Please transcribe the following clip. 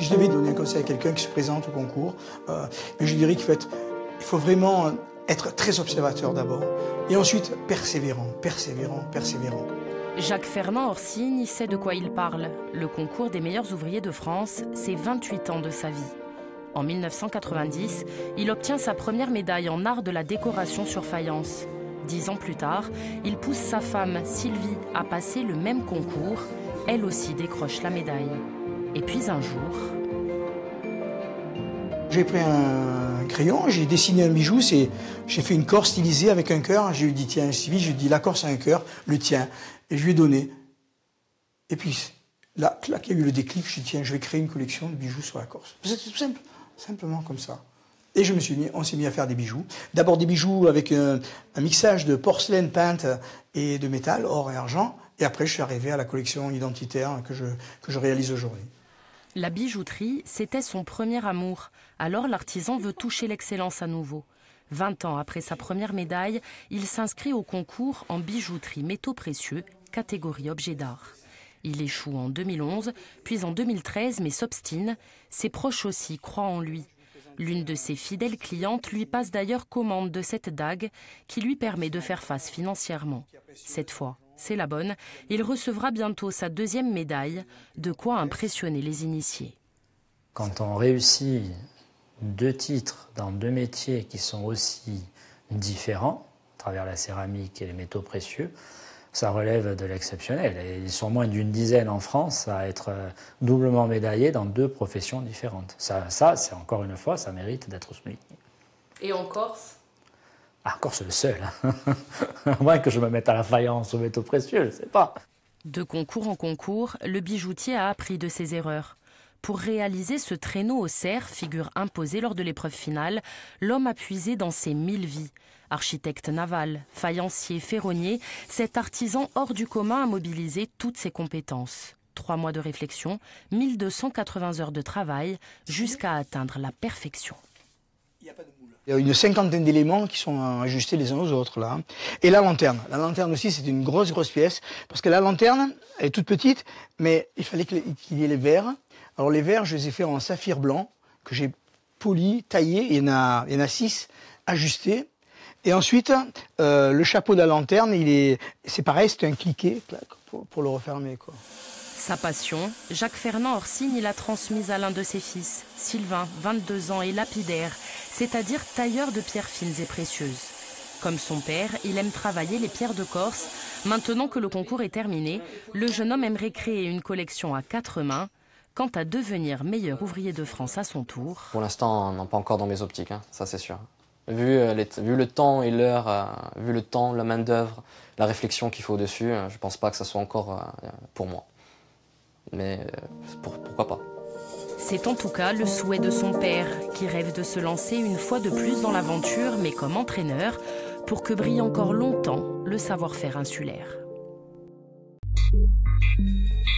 Si je devais donner un conseil à quelqu'un qui se présente au concours, je dirais qu'il faut vraiment être très observateur d'abord, et ensuite persévérant. Jacques Fernand Orsigne sait de quoi il parle. Le concours des meilleurs ouvriers de France, c'est 28 ans de sa vie. En 1990, il obtient sa première médaille en art de la décoration sur faïence. 10 ans plus tard, il pousse sa femme, Sylvie, à passer le même concours. Elle aussi décroche la médaille. Et puis un jour... J'ai pris un crayon, j'ai dessiné un bijou, j'ai fait une corde stylisée avec un cœur. Je lui ai dit, tiens, Sylvie, je lui ai dit, la corde c'est un cœur, le tien. Et je lui ai donné. Et puis là, il y a eu le déclic, je lui ai dit, tiens, je vais créer une collection de bijoux sur la Corse. C'était tout simple, simplement comme ça. Et on s'est mis à faire des bijoux. D'abord des bijoux avec un mixage de porcelaine peinte et de métal, or et argent. Et après, je suis arrivé à la collection identitaire que je réalise aujourd'hui. La bijouterie, c'était son premier amour. Alors l'artisan veut toucher l'excellence à nouveau. 20 ans après sa première médaille, il s'inscrit au concours en bijouterie métaux précieux, catégorie objet d'art. Il échoue en 2011, puis en 2013, mais s'obstine. Ses proches aussi croient en lui. L'une de ses fidèles clientes lui passe d'ailleurs commande de cette dague qui lui permet de faire face financièrement. Cette fois, c'est la bonne. Il recevra bientôt sa deuxième médaille, de quoi impressionner les initiés. Quand on réussit 2 titres dans 2 métiers qui sont aussi différents, à travers la céramique et les métaux précieux, ça relève de l'exceptionnel. Ils sont moins d'une dizaine en France à être doublement médaillés dans 2 professions différentes. Ça c'est encore une fois, ça mérite d'être souligné. Et en Corse ? Ah, en Corse, c'est le seul. À moins que je me mette à la faïence aux métaux précieux, je ne sais pas. De concours en concours, le bijoutier a appris de ses erreurs. Pour réaliser ce traîneau au cerf, figure imposée lors de l'épreuve finale, l'homme a puisé dans ses 1000 vies. Architecte naval, faïencier, ferronnier, cet artisan hors du commun a mobilisé toutes ses compétences. 3 mois de réflexion, 1280 heures de travail, jusqu'à atteindre la perfection. Il y a une 50aine d'éléments qui sont ajustés les uns aux autres là. Et la lanterne. La lanterne aussi, c'est une grosse pièce. Parce que la lanterne, elle est toute petite, mais il fallait qu'il y ait les verres. Alors les verres, je les ai faits en saphir blanc, que j'ai poli, taillé. Il y en a 6 ajustés. Et ensuite, le chapeau de la lanterne, c'est pareil, c'est un cliquet pour le refermer, quoi. Sa passion, Jacques Fernand Orsigne l'a transmise à l'un de ses fils. Sylvain, 22 ans, est lapidaire, c'est-à-dire tailleur de pierres fines et précieuses. Comme son père, il aime travailler les pierres de Corse. Maintenant que le concours est terminé, le jeune homme aimerait créer une collection à 4 mains. Quant à devenir meilleur ouvrier de France à son tour... Pour l'instant, non, pas encore dans mes optiques, ça c'est sûr. Vu le temps et l'heure, vu le temps, la main-d'œuvre, la réflexion qu'il faut dessus, je pense pas que ça soit encore pour moi. Mais pourquoi pas. C'est en tout cas le souhait de son père, qui rêve de se lancer une fois de plus dans l'aventure, mais comme entraîneur, pour que brille encore longtemps le savoir-faire insulaire.